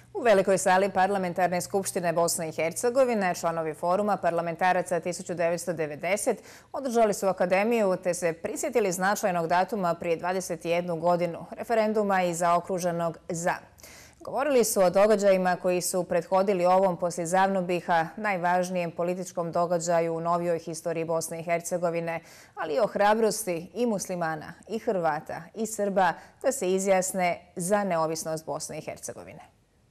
U velikoj sali Parlamentarne skupštine Bosne i Hercegovine članovi foruma parlamentaraca 1990 održali su akademiju te se prisjetili značajnog datuma prije 21 godinu, referenduma i zaokruženog za. Govorili su o događajima koji su prethodili ovom poslije Zavnobiha, najvažnijem političkom događaju u novijoj historiji Bosne i Hercegovine, ali i o hrabrosti i muslimana, i Hrvata, i Srba da se izjasne za neovisnost Bosne i Hercegovine.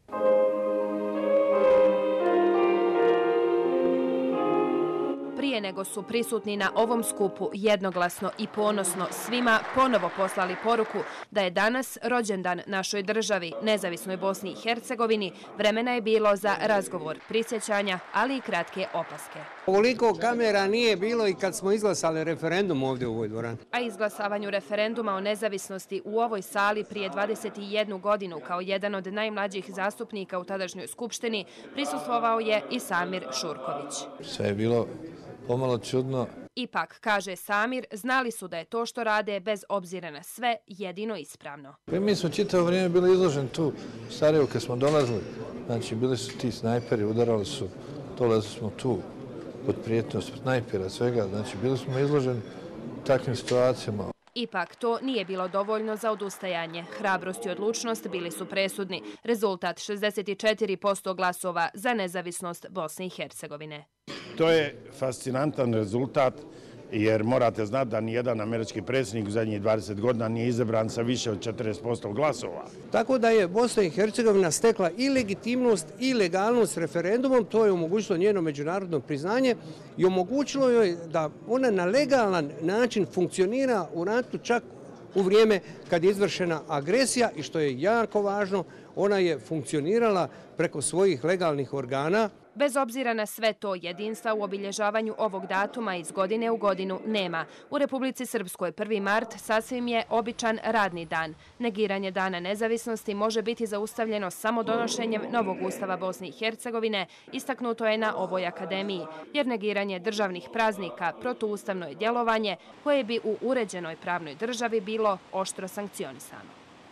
Prije nego su prisutni na ovom skupu jednoglasno i ponosno svima ponovo poslali poruku da je danas rođendan našoj državi, nezavisnoj Bosni i Hercegovini, vremena je bilo za razgovor, prisjećanja, ali i kratke opaske. Ovoliko kamera nije bilo i kad smo izglasali referendum ovdje u ovoj dvorani. A izglasavanju referenduma o nezavisnosti u ovoj sali prije 21 godinu kao jedan od najmlađih zastupnika u tadašnjoj skupštini prisustvovao je i Samir Šurković. Sve je bilo pomalo čudno. Ipak, kaže Samir, znali su da je to što rade bez obzira na sve jedino ispravno. Mi smo čitavo vrijeme bili izloženi tu u Sarajevu kad smo dolazili. Znači, bili su ti snajperi, udarali su, dolazili smo tu pod prijetnjom snajpera, svega. Znači, bili smo izloženi takvim situacijama. Ipak, to nije bilo dovoljno za odustajanje. Hrabrost i odlučnost bili su presudni. Rezultat 64% glasova za nezavisnost Bosne i Hercegovine. To je fascinantan rezultat jer morate znati da nijedan američki predsjednik u zadnjih 20 godina nije izabran sa više od 40% glasova. Tako da je Bosna i Hercegovina stekla i legitimnost i legalnost referendumom, to je omogućilo njeno međunarodno priznanje i omogućilo joj da ona na legalan način funkcionira u ratu čak u vrijeme kad je izvršena agresija i što je jako važno, ona je funkcionirala preko svojih legalnih organa. Bez obzira na sve to, jedinstva u obilježavanju ovog datuma iz godine u godinu nema. U Republici Srpskoj 1. mart sasvim je običan radni dan. Negiranje dana nezavisnosti može biti zaustavljeno samo donošenjem novog ustava Bosne i Hercegovine, istaknuto je na ovoj akademiji, jer negiranje državnih praznika protuustavno je djelovanje koje bi u uređenoj pravnoj državi bilo oštro sankcionisano.